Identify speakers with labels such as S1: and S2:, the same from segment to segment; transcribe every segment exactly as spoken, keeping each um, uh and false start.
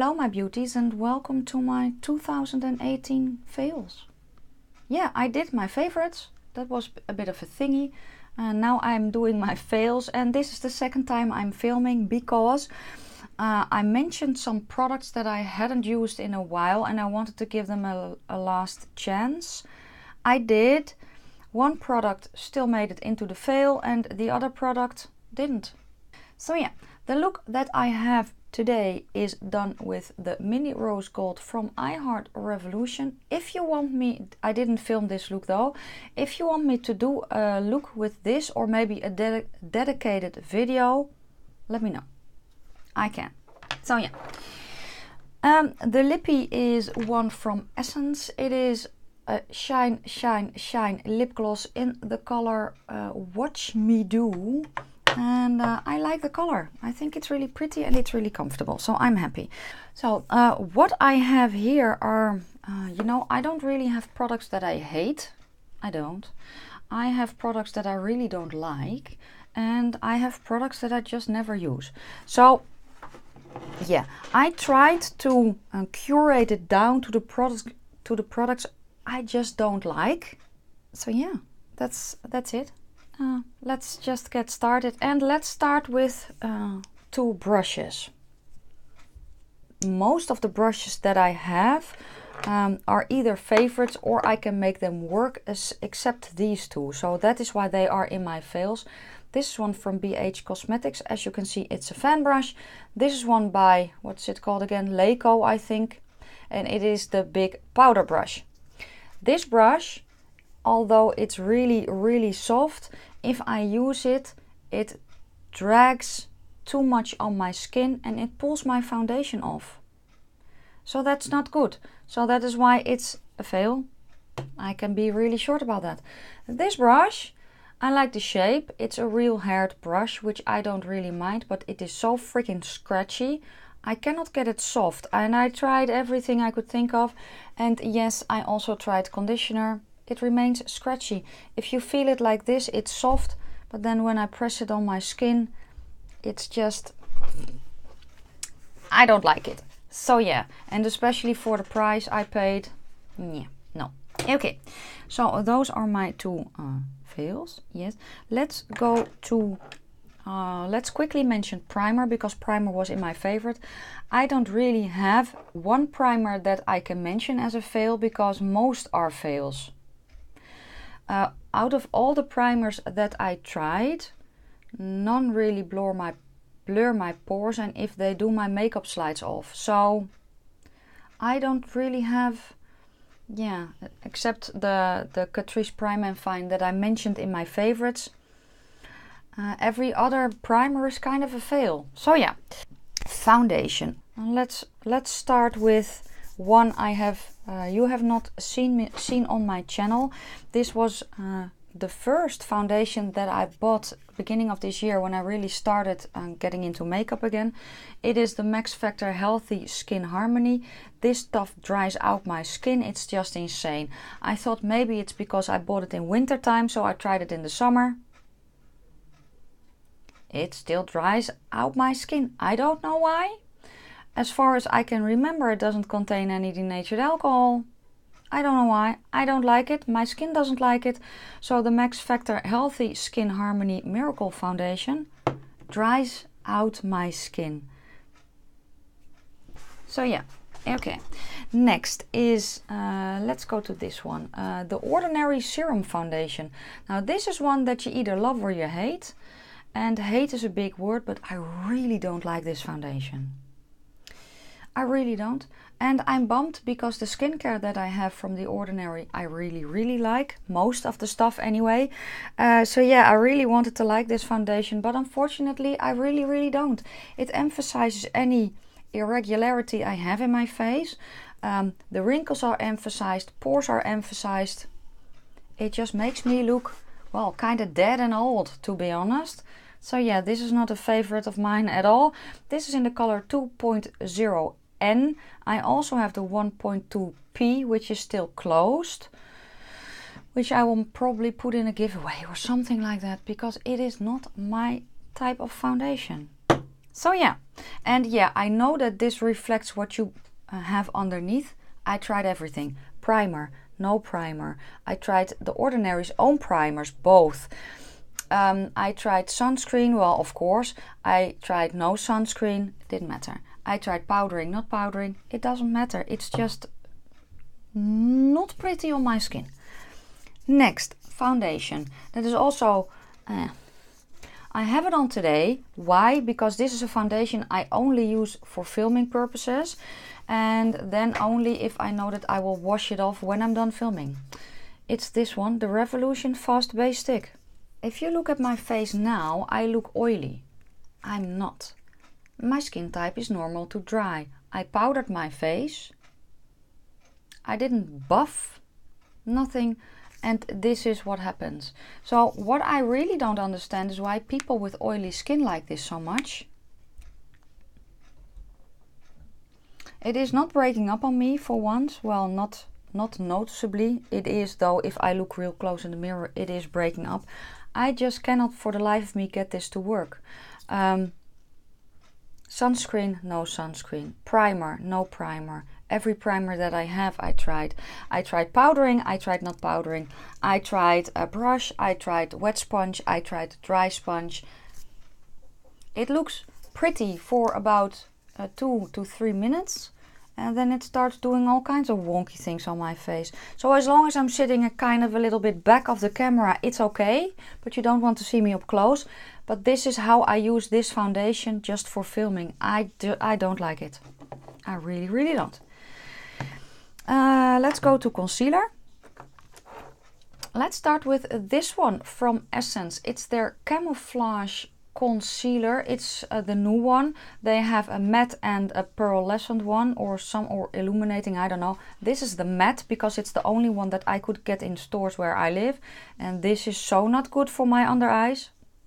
S1: Hello my beauties and welcome to my two thousand eighteen fails. Yeah, I did my favorites. That was a bit of a thingy. And now I'm doing my fails, and this is the second time I'm filming because uh, I mentioned some products that I hadn't used in a while and I wanted to give them a, a last chance. I did. One product still made it into the fail and the other product didn't. So yeah, the look that I have today is done with the Mini Rose Gold from iHeart Revolution. If you want me, I didn't film this look though, if you want me to do a look with this or maybe a de dedicated video, let me know. I can. So yeah. Um, the lippy is one from Essence. It is a Shine, Shine, Shine lip gloss in the color uh, Watch Me Do. And uh, I like the color. I think it's really pretty and it's really comfortable, so I'm happy. So uh, what I have here are, uh, you know, I don't really have products that I hate. I don't. I have products that I really don't like, and I have products that I just never use. So yeah, I tried to uh, curate it down to the products to the products I just don't like. So yeah, that's that's it. Uh, let's just get started, and let's start with uh, two brushes. Most of the brushes that I have um, are either favorites or I can make them work, as, except these two. So that is why they are in my fails. This is one from B H Cosmetics. As you can see, it's a fan brush. This is one by, what's it called again? Leico, I think. And it is the big powder brush. This brush, although it's really, really soft, if I use it, it drags too much on my skin and it pulls my foundation off. So that's not good. So that is why it's a fail. I can be really short about that. This brush, I like the shape. It's a real haired brush, which I don't really mind, but it is so freaking scratchy. I cannot get it soft. And I tried everything I could think of. And yes, I also tried conditioner. It remains scratchy. If you feel it like this, it's soft, but then when I press it on my skin, it's just, I don't like it. So yeah, and especially for the price I paid, yeah, no. Okay, so those are my two uh, fails. Yes, let's go to, uh, let's quickly mention primer, because primer was in my favorite. I don't really have one primer that I can mention as a fail, because most are fails. Uh, out of all the primers that I tried, none really blur my blur my pores, and if they do, my makeup slides off. So I don't really have, yeah, except the the Catrice Prime and Fine that I mentioned in my favorites. Uh, every other primer is kind of a fail. So yeah, foundation. And let's let's start with one I have uh, you have not seen me seen on my channel. This was uh, the first foundation that I bought beginning of this year when I really started uh, getting into makeup again. It is the Max Factor Healthy Skin Harmony. This stuff dries out my skin. It's just insane. I thought maybe it's because I bought it in winter time, so I tried it in the summer. It still dries out my skin. I don't know why. As far as I can remember, it doesn't contain any denatured alcohol. I don't know why. I don't like it. My skin doesn't like it. So the Max Factor Healthy Skin Harmony Miracle Foundation dries out my skin. So yeah, okay. Next is, uh, let's go to this one. Uh, the Ordinary Serum Foundation. Now this is one that you either love or you hate. And hate is a big word, but I really don't like this foundation. I really don't. And I'm bummed because the skincare that I have from The Ordinary I really, really like. Most of the stuff anyway. Uh, so yeah, I really wanted to like this foundation, but unfortunately I really, really don't. It emphasizes any irregularity I have in my face. Um, the wrinkles are emphasized, pores are emphasized. It just makes me look, well, kind of dead and old, to be honest. So yeah, this is not a favorite of mine at all. This is in the color two point oh N. I also have the one point two P, which is still closed, which I will probably put in a giveaway or something like that, because it is not my type of foundation. So yeah, and yeah, I know that this reflects what you uh, have underneath. I tried everything. Primer, no primer. I tried The Ordinary's own primers, both. Um, I tried sunscreen, well, of course. I tried no sunscreen, didn't matter. I tried powdering, not powdering, it doesn't matter. It's just not pretty on my skin. Next, foundation. That is also, uh, I have it on today. Why? Because this is a foundation I only use for filming purposes. And then only if I know that I will wash it off when I'm done filming. It's this one, the Revolution Fast Base Stick. If you look at my face now, I look oily. I'm not. My skin type is normal to dry. I powdered my face. I didn't buff, nothing, and this is what happens. So what I really don't understand is why people with oily skin like this so much. It is not breaking up on me for once. Well, not not noticeably. It is though, if I look real close in the mirror, it is breaking up. I just cannot for the life of me get this to work. Um, sunscreen, no sunscreen. Primer, no primer. Every primer that I have, I tried. I tried powdering, I tried not powdering. I tried a brush, I tried wet sponge, I tried dry sponge. It looks pretty for about uh, two to three minutes. And then it starts doing all kinds of wonky things on my face. So as long as I'm sitting a kind of a little bit back of the camera, it's okay. But you don't want to see me up close. But this is how I use this foundation just for filming. I, do, I don't like it. I really, really don't. Uh, let's go to concealer. Let's start with this one from Essence. It's their Camouflage Concealer. It's uh, the new one. They have a matte and a pearlescent one, or some or illuminating, I don't know. This is the matte because it's the only one that I could get in stores where I live, and this is so not good for my under eyes.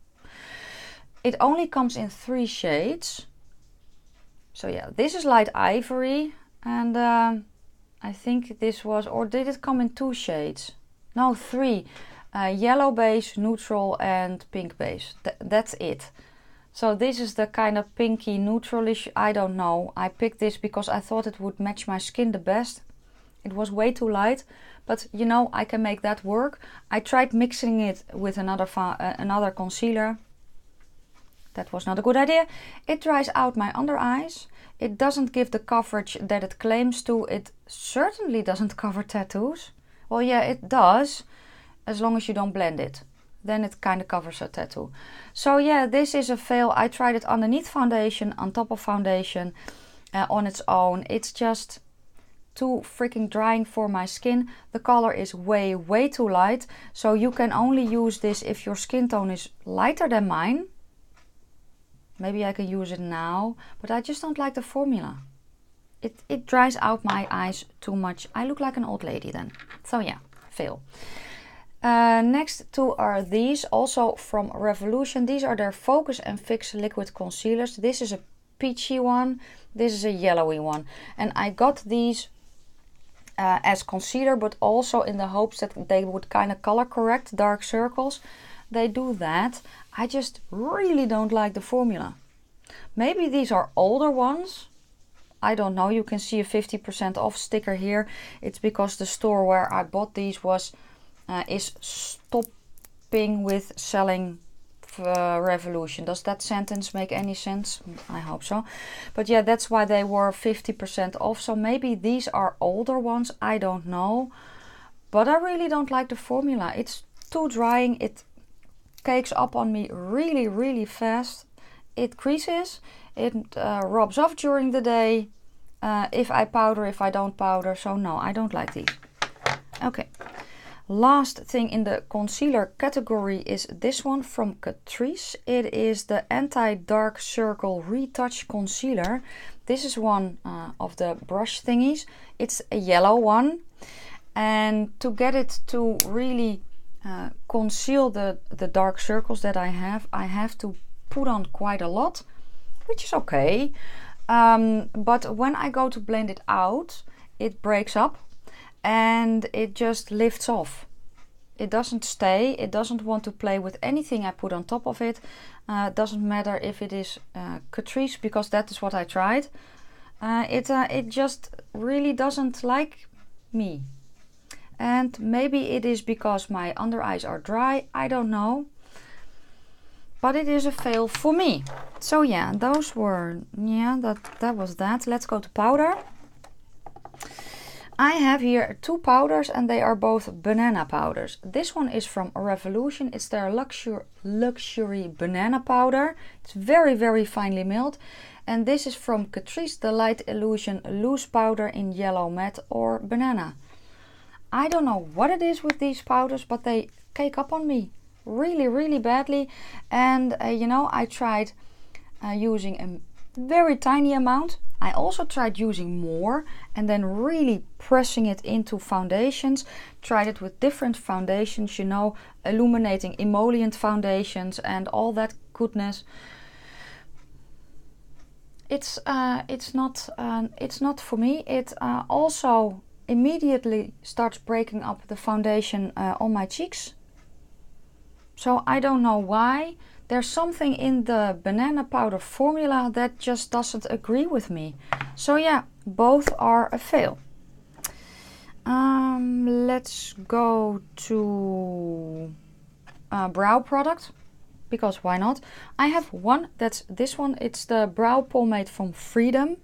S1: It only comes in three shades. So yeah, this is light ivory, and um, I think this was, or did it come in two shades? No, three. Uh, yellow base, neutral, and pink base. Th that's it. So this is the kind of pinky neutralish, I don't know. I picked this because I thought it would match my skin the best. It was way too light, but you know, I can make that work. I tried mixing it with another, uh, another concealer. That was not a good idea. It dries out my under eyes. It doesn't give the coverage that it claims to. It certainly doesn't cover tattoos. Well, yeah, it does. As long as you don't blend it, then it kind of covers a tattoo. So yeah, this is a fail. I tried it underneath foundation, on top of foundation, uh, on its own. It's just too freaking drying for my skin. The color is way, way too light. So you can only use this if your skin tone is lighter than mine. Maybe I can use it now, but I just don't like the formula. It, it dries out my eyes too much. I look like an old lady then. So yeah, fail. Uh, next two are these, also from Revolution. These are their Focus and Fix liquid concealers. This is a peachy one, this is a yellowy one. And I got these uh, as concealer, but also in the hopes that they would kind of color correct dark circles. They do that. I just really don't like the formula. Maybe these are older ones. I don't know. You can see a fifty percent off sticker here. It's because the store where I bought these was Uh, is stopping with selling uh, Revolution. Does that sentence make any sense? I hope so. But yeah, that's why they were fifty percent off. So maybe these are older ones. I don't know. But I really don't like the formula. It's too drying. It cakes up on me really, really fast. It creases. It uh, rubs off during the day. Uh, if I powder, if I don't powder. So no, I don't like these. Okay. Last thing in the concealer category is this one from Catrice. It is the Anti-Dark Circle Retouch Concealer. This is one uh, of the brush thingies. It's a yellow one. And to get it to really uh, conceal the, the dark circles that I have, I have to put on quite a lot, which is okay. Um, but when I go to blend it out, it breaks up. And it just lifts off. It doesn't stay. It doesn't want to play with anything I put on top of it. Uh, doesn't matter if it is uh, Catrice, because that is what I tried. Uh, it, uh, it just really doesn't like me. And maybe it is because my under eyes are dry. I don't know. But it is a fail for me. So yeah, those were, yeah, that, that was that. Let's go to powder. I have here two powders and they are both banana powders. This one is from Revolution. It's their luxury, luxury banana powder. It's very, very finely milled. And this is from Catrice, the Light Illusion loose powder in yellow matte or banana. I don't know what it is with these powders, but they cake up on me really, really badly. And uh, you know, I tried uh, using a very tiny amount. I also tried using more and then really pressing it into foundations. Tried it with different foundations, you know, illuminating emollient foundations and all that goodness. It's uh, it's not uh, it's not for me. It uh, also immediately starts breaking up the foundation uh, on my cheeks. So I don't know why. There's something in the banana powder formula that just doesn't agree with me. So yeah, both are a fail. Um, let's go to uh, brow product, because why not? I have one, that's this one. It's the brow pomade from Freedom.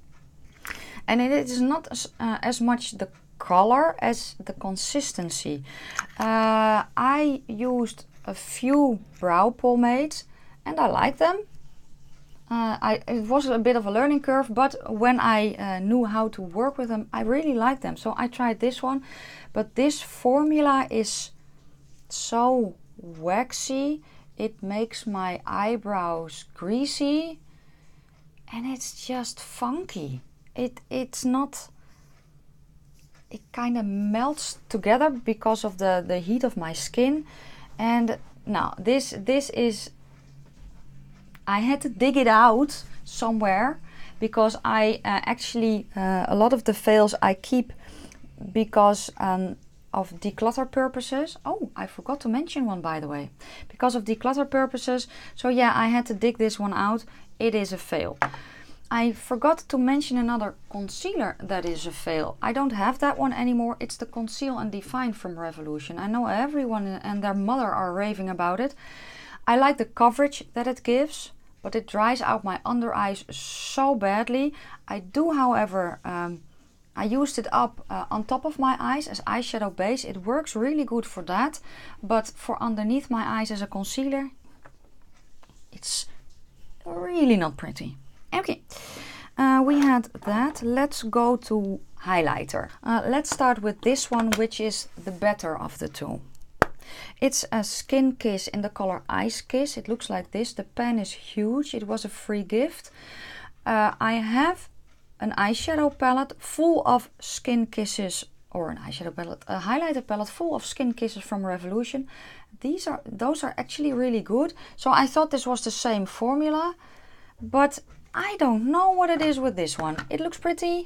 S1: And it is not as, uh, as much the color as the consistency. Uh, I used a few brow pomades and I like them. Uh, I, it was a bit of a learning curve, but when I uh, knew how to work with them, I really liked them. So I tried this one, but this formula is so waxy. It makes my eyebrows greasy and it's just funky. It it's not, it kind of melts together because of the, the heat of my skin. And now this this is, I had to dig it out somewhere, because I uh, actually uh, a lot of the fails I keep because um, of declutter purposes. Oh, I forgot to mention one, by the way, because of declutter purposes. So yeah, I had to dig this one out. It is a fail. I forgot to mention another concealer that is a fail. I don't have that one anymore. It's the Conceal and Define from Revolution. I know everyone and their mother are raving about it. I like the coverage that it gives, but it dries out my under eyes so badly. I do, however, um, I used it up uh, on top of my eyes as eyeshadow base. It works really good for that, but for underneath my eyes as a concealer, it's really not pretty. Okay, uh, we had that. Let's go to highlighter. Uh, let's start with this one, which is the better of the two. It's a Skin Kiss in the color Ice Kiss. It looks like this. The pen is huge. It was a free gift. Uh, I have an eyeshadow palette full of Skin Kisses, or an eyeshadow palette, a highlighter palette full of Skin Kisses from Revolution. These are, those are actually really good. So I thought this was the same formula, but I don't know what it is with this one. It looks pretty,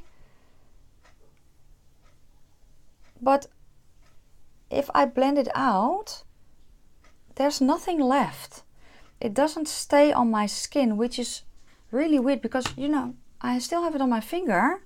S1: but if I blend it out, there's nothing left. It doesn't stay on my skin, which is really weird because, you know, I still have it on my finger,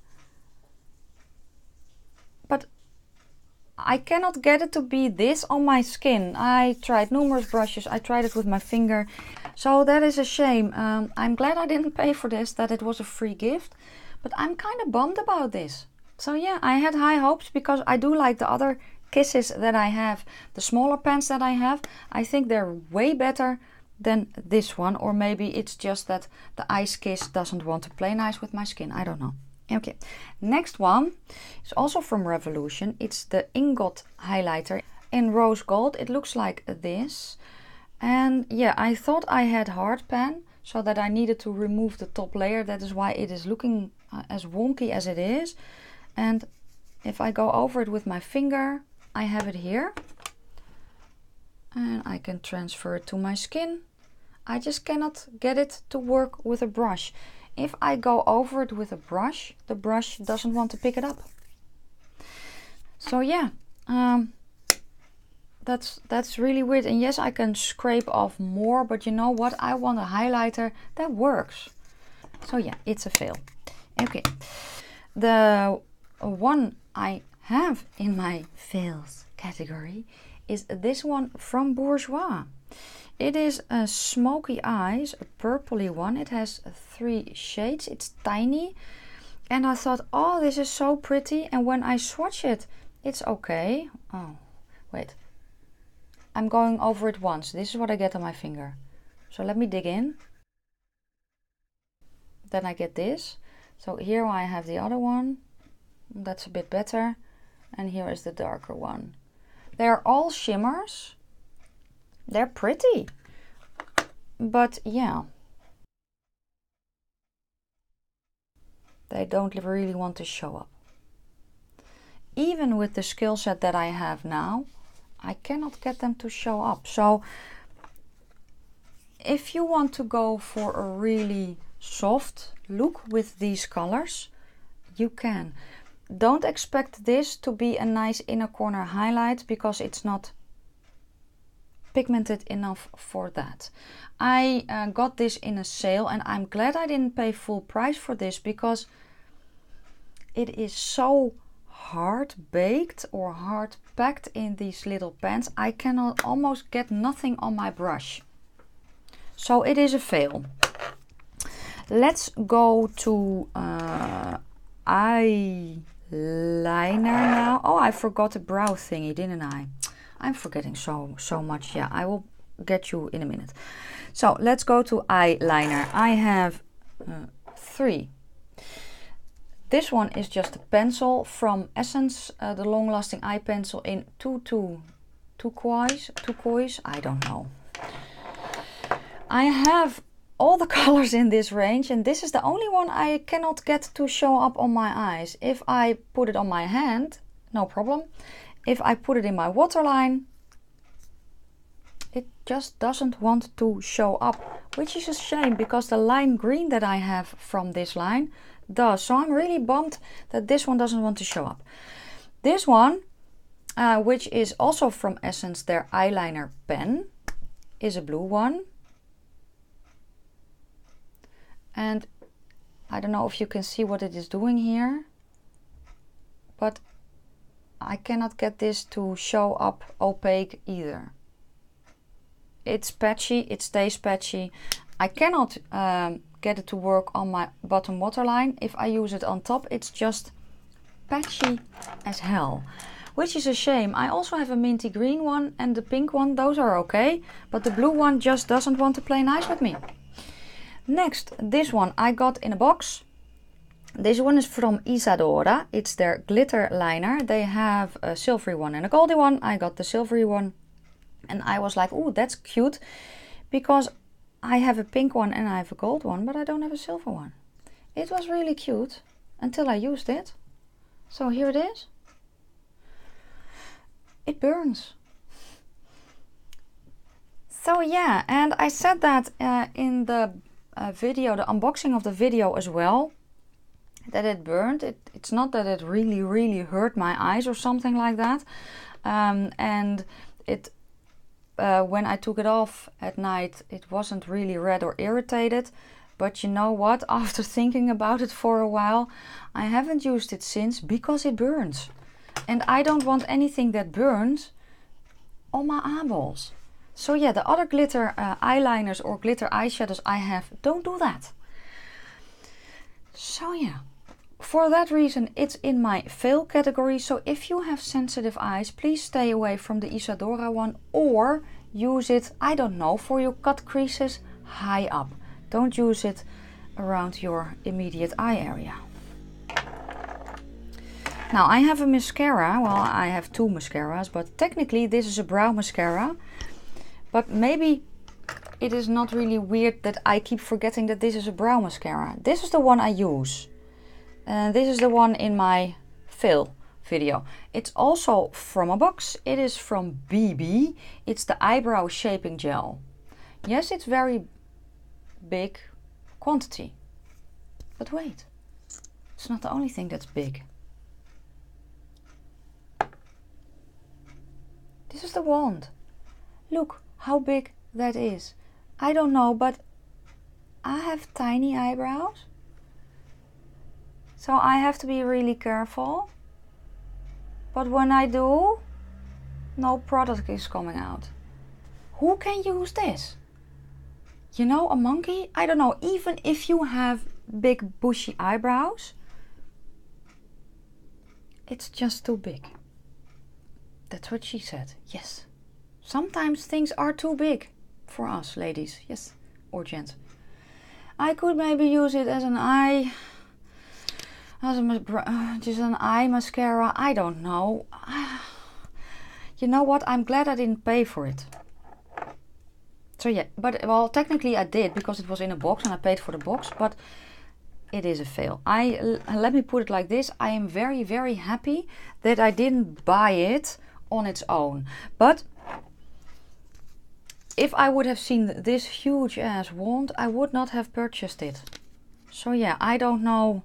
S1: but I cannot get it to be this on my skin. I tried numerous brushes. I tried it with my finger. So that is a shame. Um, I'm glad I didn't pay for this, that it was a free gift. But I'm kind of bummed about this. So yeah, I had high hopes because I do like the other kisses that I have. The smaller pens that I have. I think they're way better than this one. Or maybe it's just that the Ice Kiss doesn't want to play nice with my skin. I don't know. Okay, next one is also from Revolution. It's the Ingot highlighter in rose gold. It looks like this. And yeah, I thought I had hard pan, so that I needed to remove the top layer. That is why it is looking uh, as wonky as it is. And if I go over it with my finger, I have it here. And I can transfer it to my skin. I just cannot get it to work with a brush. If I go over it with a brush, the brush doesn't want to pick it up. So yeah, um, That's that's really weird. And yes, I can scrape off more, but you know what? I want a highlighter that works. So yeah, it's a fail. Okay. The one I have in my fails category is this one from Bourjois. It is a smoky eyes, a purpley one. It has three shades. It's tiny. And I thought, oh, this is so pretty. And when I swatch it, it's okay. Oh, wait. I'm going over it once. This is what I get on my finger. So let me dig in. Then I get this. So here I have the other one. That's a bit better. And here is the darker one. They're all shimmers. They're pretty. But yeah. They don't really want to show up. Even with the skill set that I have now, I cannot get them to show up. So if you want to go for a really soft look with these colors, you can. Don't expect this to be a nice inner corner highlight because it's not pigmented enough for that. I uh, got this in a sale and I'm glad I didn't pay full price for this because it is so hard baked or hard packed in these little pans. I cannot almost get nothing on my brush. So it is a fail. Let's go to uh, eyeliner now. Oh, I forgot the brow thingy, didn't I? I'm forgetting so so much. Yeah, I will get you in a minute. So let's go to eyeliner. I have uh, three. This one is just a pencil from Essence, uh, the long-lasting eye pencil in two two turquoise, turquoise, I don't know. I have all the colors in this range and this is the only one I cannot get to show up on my eyes. If I put it on my hand, no problem. If I put it in my waterline, it just doesn't want to show up, which is a shame because the lime green that I have from this line does. So I'm really bummed that this one doesn't want to show up. This one, uh, which is also from Essence, their eyeliner pen, is a blue one. And I don't know if you can see what it is doing here, but I cannot get this to show up opaque either. It's patchy, it stays patchy. I cannot um, get it to work on my bottom waterline. If I use it on top, it's just patchy as hell, which is a shame. I also have a minty green one and the pink one, those are okay, but the blue one just doesn't want to play nice with me. Next, this one I got in a box. This one is from Isadora. It's their glitter liner. They have a silvery one and a goldy one. I got the silvery one and I was like, oh, that's cute, because I have a pink one and I have a gold one, but I don't have a silver one. It was really cute until I used it. So here it is. It burns. So yeah, and I said that uh, in the uh, video, the unboxing of the video as well, that it burned. It, it's not that it really, really hurt my eyes or something like that. Um, and it, uh, when I took it off at night, it wasn't really red or irritated. But you know what? After thinking about it for a while, I haven't used it since because it burns. And I don't want anything that burns on my eyeballs. So yeah, the other glitter uh, eyeliners or glitter eyeshadows I have, don't do that. So yeah, for that reason it's in my fail category. So if you have sensitive eyes, please stay away from the Isadora one or use it, I don't know, for your cut creases high up. Don't use it around your immediate eye area. Now I have a mascara. Well, I have two mascaras, but technically this is a brow mascara. But maybe it is not really weird that I keep forgetting that this is a brow mascara. This is the one I use. And this is the one in my fail video. It's also from a box. It is from B B. It's the eyebrow shaping gel. Yes, it's very big quantity. But wait, it's not the only thing that's big. This is the wand. Look how big that is. I don't know, but I have tiny eyebrows. So I have to be really careful. But when I do, no product is coming out. Who can use this? You know, a monkey? I don't know. Even if you have big bushy eyebrows, it's just too big. That's what she said. Yes. Sometimes things are too big for us ladies. Yes. Or gents. I could maybe use it as an eye... As a, just an eye mascara. I don't know. You know what? I'm glad I didn't pay for it. So yeah, but well, technically I did because it was in a box and I paid for the box, but it is a fail. I let me put it like this. I am very, very happy that I didn't buy it on its own. But if I would have seen this huge ass wand, I would not have purchased it. So yeah, I don't know.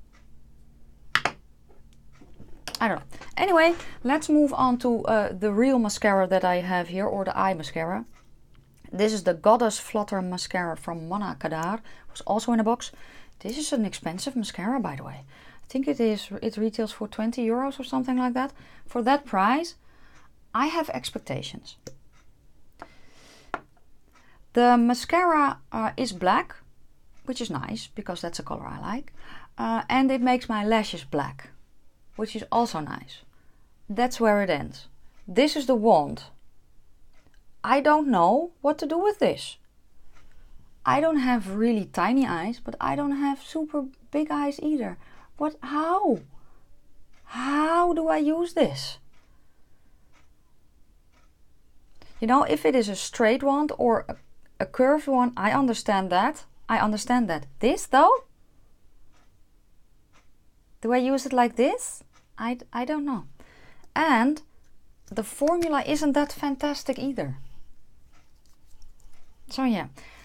S1: I don't know. Anyway, let's move on to uh, the real mascara that I have here, or the eye mascara. This is the Goddess Flutter Mascara from Manna Kadar. It was also in a box. This is an expensive mascara, by the way. I think it is. It retails for twenty euros or something like that. For that price, I have expectations. The mascara uh, is black, which is nice because that's a color I like. Uh, and it makes my lashes black, which is also nice. That's where it ends. This is the wand. I don't know what to do with this. I don't have really tiny eyes, but I don't have super big eyes either. What? How? How do I use this? You know, if it is a straight wand or a, a curved one, I understand that. I understand that. This though? Do I use it like this? I, I don't know. And the formula isn't that fantastic either. So yeah.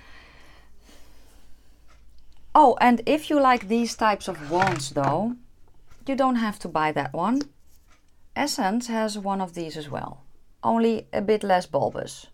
S1: Oh, and if you like these types of wands though, you don't have to buy that one. Essence has one of these as well. Only a bit less bulbous.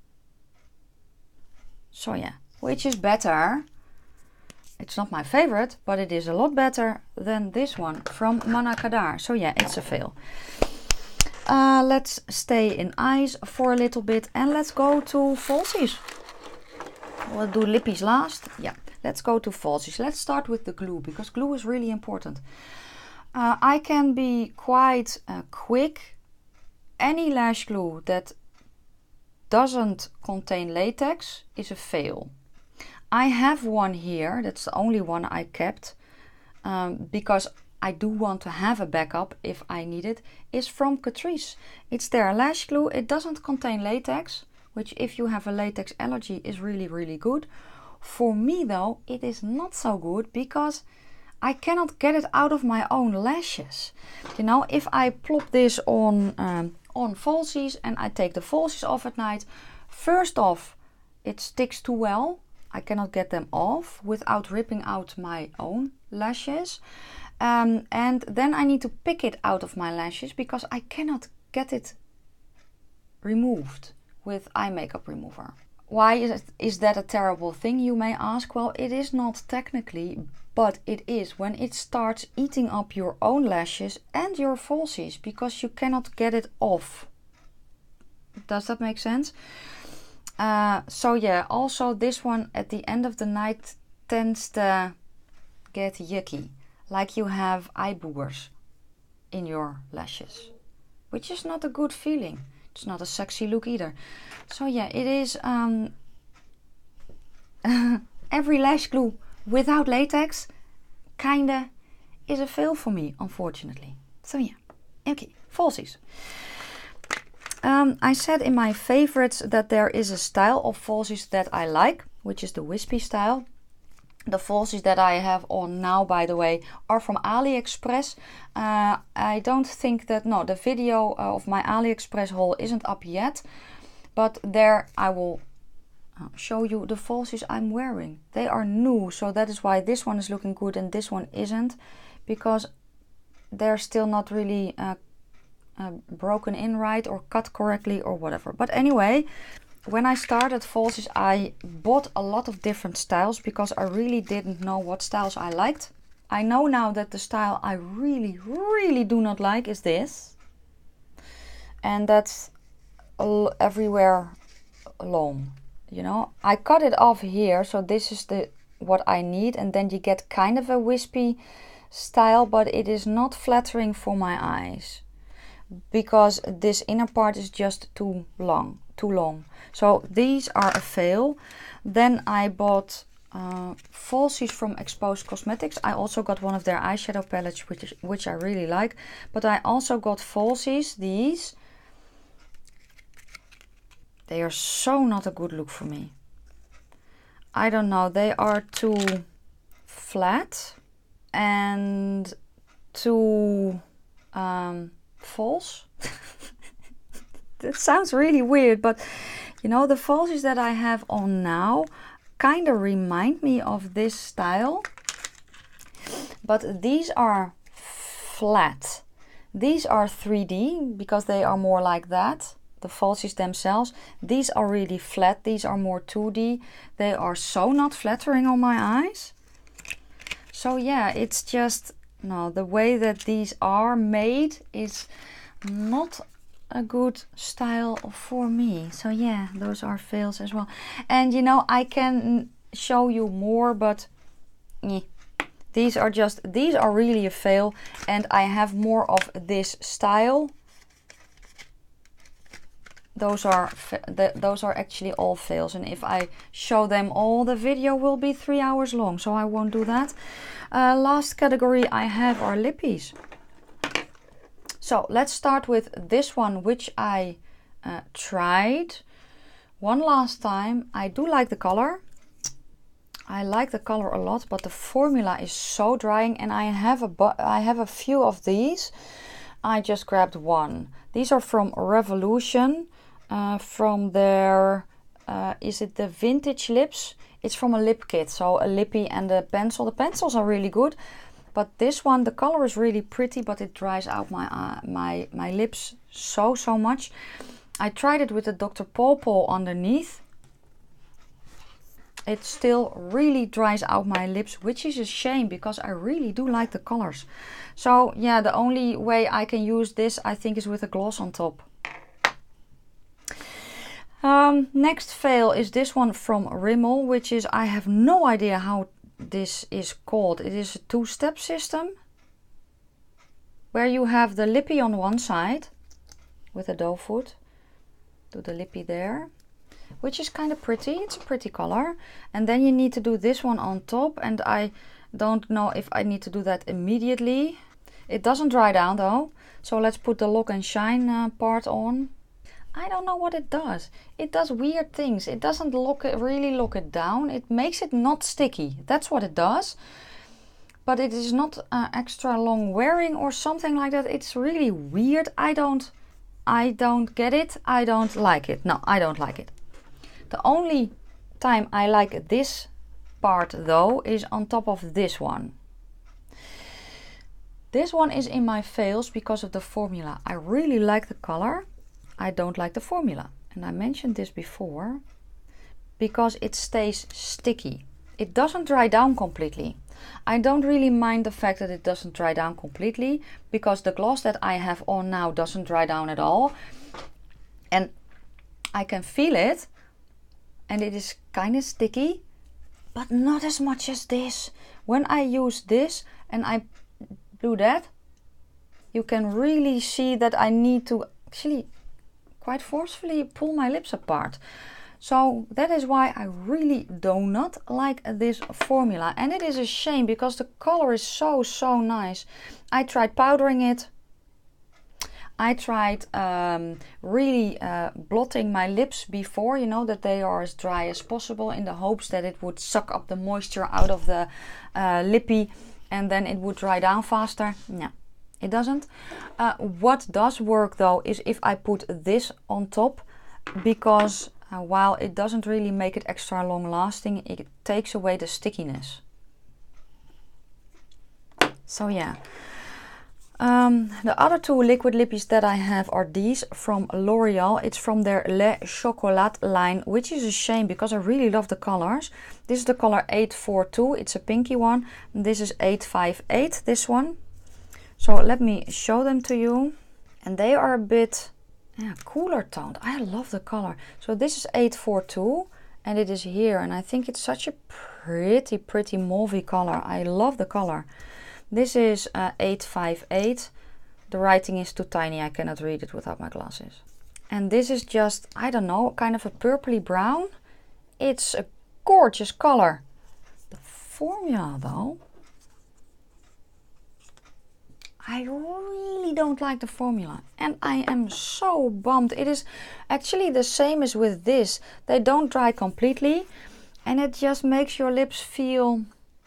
S1: So yeah, which is better. It's not my favorite, but it is a lot better than this one from Manna Kadar. So yeah, it's a fail. Uh, let's stay in eyes for a little bit and let's go to falsies. We'll do lippies last. Yeah, let's go to falsies. Let's start with the glue because glue is really important. Uh, I can be quite uh, quick. Any lash glue that doesn't contain latex is a fail. I have one here, that's the only one I kept, um, because I do want to have a backup if I need it, is from Catrice. It's their lash glue, it doesn't contain latex, which if you have a latex allergy is really, really good. For me though, it is not so good because I cannot get it out of my own lashes. You know, if I plop this on, um, on falsies and I take the falsies off at night, first off, it sticks too well. I cannot get them off without ripping out my own lashes. Um, and then I need to pick it out of my lashes because I cannot get it removed with eye makeup remover. Why is, it, is that a terrible thing, you may ask? Well, it is not technically, but it is when it starts eating up your own lashes and your falsies because you cannot get it off. Does that make sense? Uh, so yeah, also this one at the end of the night tends to get yucky, like you have eye boogers in your lashes, which is not a good feeling. It's not a sexy look either. So yeah, it is um, every lash glue without latex kinda is a fail for me, unfortunately. So yeah, okay, falsies. Um, I said in my favorites that there is a style of falsies that I like, which is the wispy style. The falsies that I have on now, by the way, are from AliExpress. Uh, I don't think that, no, the video of my AliExpress haul isn't up yet. But there I will show you the falsies I'm wearing. They are new, so that is why this one is looking good and this one isn't. Because they're still not really uh, uh, broken in right or cut correctly or whatever. But anyway, when I started falsies, I bought a lot of different styles because I really didn't know what styles I liked. I know now that the style I really, really do not like is this. And that's everywhere long, you know. I cut it off here, so this is the what I need, and then you get kind of a wispy style, but it is not flattering for my eyes because this inner part is just too long, too long. So these are a fail. Then I bought uh, falsies from Exposed Cosmetics. I also got one of their eyeshadow palettes, which is, which I really like. But I also got falsies, these. They are so not a good look for me. I don't know, they are too flat and too um, false. That sounds really weird, but you know, the falsies that I have on now kind of remind me of this style. But these are flat. These are three D because they are more like that. The falsies themselves, these are really flat. These are more two D. They are so not flattering on my eyes. So yeah, it's just, no, the way that these are made is not a good style for me. So yeah, those are fails as well. And you know, I can show you more, but eh, these are just, these are really a fail. And I have more of this style. Those are th those are actually all fails, and if I show them all, the video will be three hours long, so I won't do that. Uh, last category I have are lippies. So let's start with this one, which I uh, tried one last time. I do like the color. I like the color a lot, but the formula is so drying, and I have a I have a few of these. I just grabbed one. These are from Revolution. Uh, from their, uh, is it the Vintage Lips? It's from a lip kit, so a lippy and a pencil. The pencils are really good, but this one, the color is really pretty, but it dries out my uh, my my lips so so much. I tried it with the Doctor Paw Paw underneath. It still really dries out my lips, which is a shame because I really do like the colors. So yeah, the only way I can use this, I think, is with a gloss on top. Um, next fail is this one from Rimmel, which is, I have no idea how this is called. It is a two-step system where you have the lippy on one side with a doe foot. Do the lippy there, which is kind of pretty. It's a pretty color. And then you need to do this one on top, and I don't know if I need to do that immediately. It doesn't dry down though. So let's put the Lock and Shine uh, part on. I don't know what it does. It does weird things. It doesn't lock it, really lock it down. It makes it not sticky. That's what it does. But it is not uh, extra long wearing or something like that. It's really weird. I don't, I don't get it. I don't like it. No, I don't like it. The only time I like this part though is on top of this one. This one is in my fails because of the formula. I really like the color. I don't like the formula. And I mentioned this before because it stays sticky. It doesn't dry down completely. I don't really mind the fact that it doesn't dry down completely because the gloss that I have on now doesn't dry down at all. And I can feel it. And it is kind of sticky, but not as much as this. When I use this and I do that, you can really see that I need to actually quite forcefully pull my lips apart. So that is why I really do not like this formula. And it is a shame because the color is so, so nice. I tried powdering it. I tried um, really uh, blotting my lips before, you know, that they are as dry as possible in the hopes that it would suck up the moisture out of the uh, lippy and then it would dry down faster. No, it doesn't. Uh, what does work though is if I put this on top, because uh, while it doesn't really make it extra long lasting, it takes away the stickiness. So yeah. Um, the other two liquid lippies that I have are these from L'Oreal. It's from their Le Chocolat line, which is a shame because I really love the colors. This is the color eight four two. It's a pinky one. This is eight five eight, this one. So let me show them to you. And they are a bit yeah, cooler toned. I love the color. So this is eight four two and it is here. And I think it's such a pretty, pretty mauvey color. I love the color. This is uh, eight five eight. The writing is too tiny. I cannot read it without my glasses. And this is just, I don't know, kind of a purpley brown. It's a gorgeous color. The formula though, I really don't like the formula. And I am so bummed. It is actually the same as with this. They don't dry completely. And it just makes your lips feel,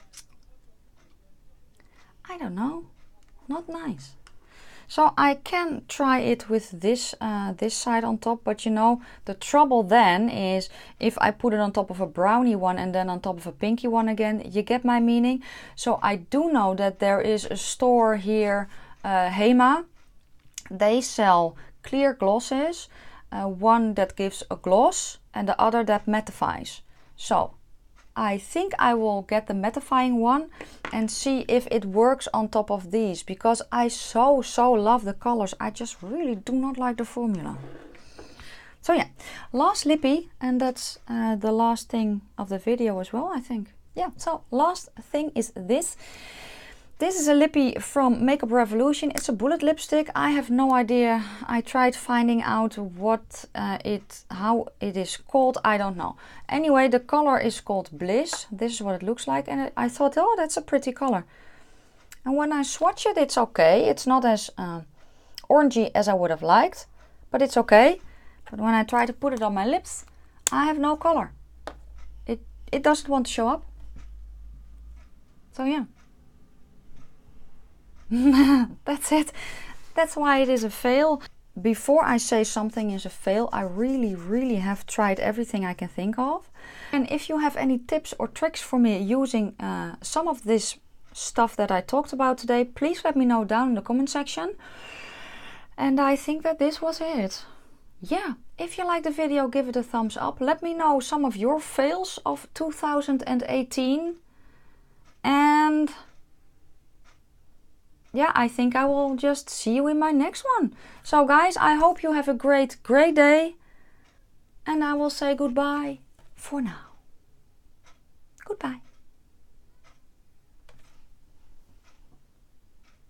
S1: I don't know, not nice. So I can try it with this uh, this side on top, but you know, the trouble then is if I put it on top of a brownie one and then on top of a pinky one again, you get my meaning? So I do know that there is a store here, uh, Hema. They sell clear glosses, uh, one that gives a gloss and the other that mattifies. So I think I will get the mattifying one and see if it works on top of these, because I so, so love the colors. I just really do not like the formula. So yeah, last lippy, and that's uh, the last thing of the video as well, I think. Yeah, so last thing is this. This is a lippy from Makeup Revolution. It's a bullet lipstick. I have no idea. I tried finding out what uh, it, how it is called. I don't know. Anyway, the color is called Bliss. This is what it looks like. And I thought, oh, that's a pretty color. And when I swatch it, it's okay. It's not as uh, orangey as I would have liked, but it's okay. But when I try to put it on my lips, I have no color. It, it doesn't want to show up. So yeah. That's it. That's why it is a fail. Before I say something is a fail, I really, really have tried everything I can think of. And if you have any tips or tricks for me using uh, some of this stuff that I talked about today, please let me know down in the comment section. And I think that this was it. Yeah, if you liked the video, give it a thumbs up. Let me know some of your fails of two thousand eighteen. And yeah, I think I will just see you in my next one. So guys, I hope you have a great, great day. And I will say goodbye for now. Goodbye.